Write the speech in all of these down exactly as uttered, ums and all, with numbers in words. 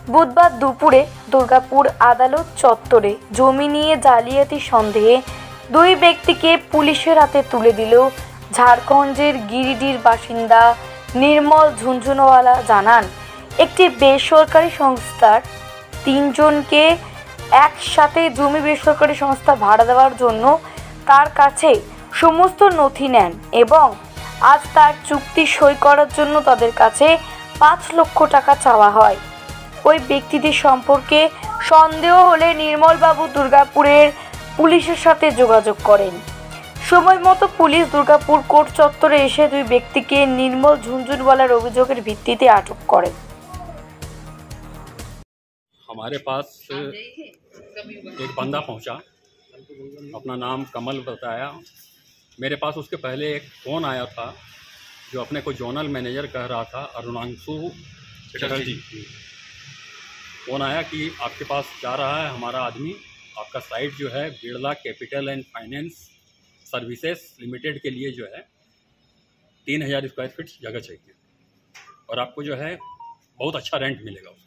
বুধবার দুপুরে দুর্গাপুর আদালত চত্বরে জমি নিয়ে জালিয়াতি সন্দেহে দুই ব্যক্তিকে পুলিশের হাতে তুলে দিল ঝাড়খণ্ডের গিরিডির বাসিন্দা নির্মল ঝুনঝুনওয়ালা। জানান, একটি বেসরকারি সংস্থার তিনজনকে একসাথে জমি বেসরকারি সংস্থা ভাড়া দেওয়ার জন্য তার কাছে সমস্ত নথি নেন এবং আজ তার চুক্তি সই করার জন্য তাদের কাছে পাঁচ লক্ষ টাকা চাওয়া হয়। ওই ব্যক্তিদের সম্পর্কে সন্দেহ হলে নির্মলবাবু দুর্গাপুরের পুলিশের সাথে যোগাযোগ করেন। সময় মতো পুলিশ দুর্গাপুর কোর্ট চত্বরে এসে দুই ব্যক্তিকে নির্মল ঝুনঝুনওয়ালার অভিযোগের ভিত্তিতে আটক করেন। हमारे पास एक बंदा पहुंचा, अपना नाम कमल बताया। मेरे पास उसके पहले एक फ़ोन आया था जो अपने को जोनल मैनेजर कह रहा था, अरुणांशु चटर्जी। फ़ोन आया कि आपके पास जा रहा है हमारा आदमी, आपका साइट जो है Birla capital and finance services limited के लिए जो है तीन हज़ार स्क्वायर फीट जगह चाहिए और आपको जो है बहुत अच्छा रेंट मिलेगा उसका।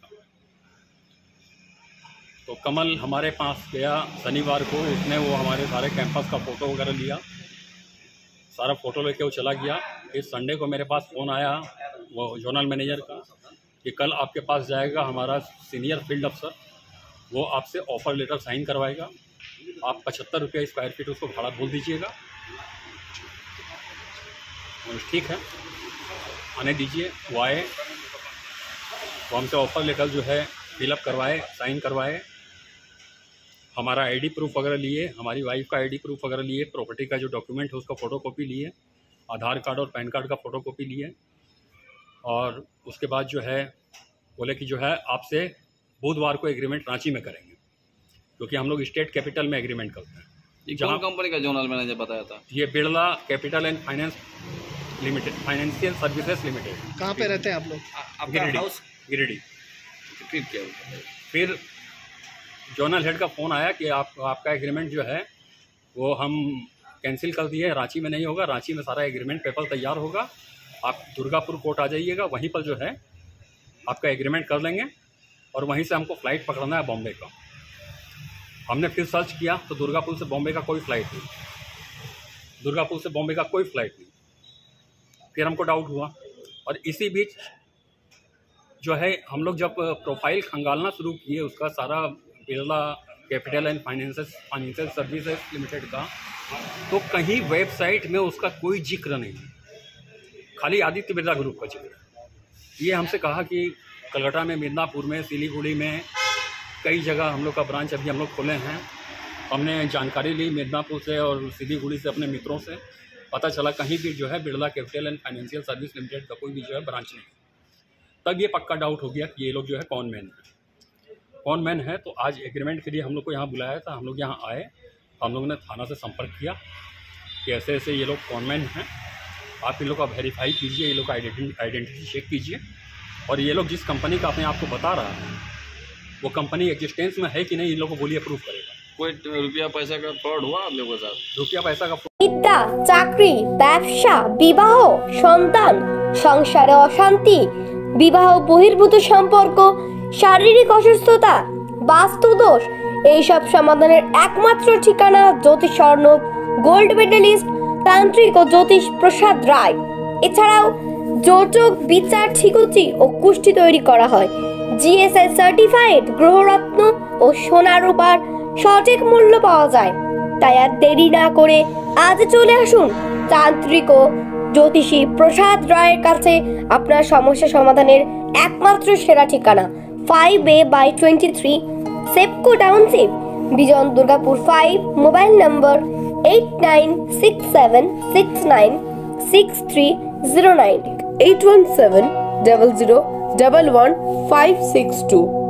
तो कमल हमारे पास गया शनिवार को। इसने वो हमारे सारे कैंपस का फ़ोटो वगैरह लिया, सारा फ़ोटो लेके वो चला गया। इस संडे को मेरे पास फ़ोन आया वो जोनल मैनेजर का कि कल आपके पास जाएगा हमारा सीनियर फील्ड अफसर, वो आपसे ऑफ़र लेटर साइन करवाएगा, आप पचहत्तर रुपये स्क्वायर फीट उसको भाड़ा बोल दीजिएगा। ठीक है, आने दीजिए। वो आए, वो हमसे ऑफ़र लेटर जो है फिलअप करवाए, साइन करवाए, हमारा आईडी प्रूफ वगैरह लिए, हमारी वाइफ का आईडी प्रूफ वगैरह लिए, प्रॉपर्टी का जो डॉक्यूमेंट है उसका फ़ोटोकॉपी लिए, आधार कार्ड और पैन कार्ड का फ़ोटोकॉपी लिए और उसके बाद जो है बोले कि जो है आपसे बुधवार को एग्रीमेंट रांची में करेंगे, क्योंकि हम लोग स्टेट कैपिटल में एग्रीमेंट करते हैं। ये कौन कंपनी का जोनल मैनेजर बताया था? ये Birla capital and finance limited, financial services limited. कहाँ पे रहते हैं आप लोग? गिरिडीह। गिरिडीह। फिर क्या? फिर जोनल हेड का फ़ोन आया कि आप आपका एग्रीमेंट जो है वो हम कैंसिल कर दिए, रांची में नहीं होगा, रांची में सारा एग्रीमेंट पेपर तैयार होगा, आप दुर्गापुर कोर्ट आ जाइएगा, वहीं पर जो है आपका एग्रीमेंट कर लेंगे और वहीं से हमको फ़्लाइट पकड़ना है बॉम्बे का। हमने फिर सर्च किया तो दुर्गापुर से बॉम्बे का कोई फ़्लाइट नहीं, दुर्गापुर से बॉम्बे का कोई फ़्लाइट नहीं। फिर हमको डाउट हुआ और इसी बीच जो है हम लोग जब प्रोफाइल खंगालना शुरू किए उसका सारा Birla capital and finances financial services limited का, तो कहीं वेबसाइट में उसका कोई जिक्र नहीं, खाली आदित्य बिरला ग्रुप का जिक्र। ये हमसे कहा कि कलकत्ता में, मिदनापुर में, सिलीगुड़ी में कई जगह हम लोग का ब्रांच अभी हम लोग खोले हैं। हमने जानकारी ली मिदनापुर से और सिलीगुड़ी से अपने मित्रों से, पता चला कहीं भी जो है Birla capital and financial service limited का कोई भी जो है ब्रांच नहीं। तब ये पक्का डाउट हो गया कि ये लोग जो है कौन मैन है, कौन मैन है। तो आज एग्रीमेंट के लिए हम लोग को यहाँ बुलाया था, हम लोग यहाँ आए, हम लोगों ने थाना से संपर्क किया कि ऐसे ऐसे ये लोग कौन मैन हैं, आप इन लोग का वेरीफाई कीजिए, ये लोग का आइडेंटिटी चेक कीजिए और ये लोग जिस कंपनी का अपने आप को बता रहा है वो कंपनी एग्जिस्टेंस में है कि नहीं, इन लोग को बोलिए प्रूफ करेगा। कोई रुपया पैसा का फ्रॉड हुआ आप लोगों के साथ? रुपया पैसा का বিদ্যা, চাকরি, ব্যবসা, বিবাহ, সন্তান, সংসারে অশান্তি, বিবাহ বহির্ভূত সম্পর্ক, শারীরিক অসুস্থতা, বাস্তুদোষ, এইসব সমাধানের একমাত্র ঠিকানা জ্যোতিষ স্বর্ণ গোল্ড মেডেলিস্ট তান্ত্রিক ও জ্যোতিষ প্রসাদ রায়। এছাড়াও যোজক, বিচার, ঠিকুচি ও কুষ্টি তৈরি করা হয়। জিএসআই সার্টিফাইড গ্রহরত্ন ও সোনা রূপার সঠিক মূল্য পাওয়া যায়। তাই আর দেরি না করে আজ চলে আসুন তান্ত্রিক ও জ্যোতিষী প্রসাদ রায়ের কাছে। আপনার সমস্যা সমাধানের একমাত্র সেরা ঠিকানা five A by twenty three সেপকো টাউনশিপ, বিজন, Durgapur five. Mobile number eight nine six seven six nine six three zero nine, eight one seven double zero double one five six two.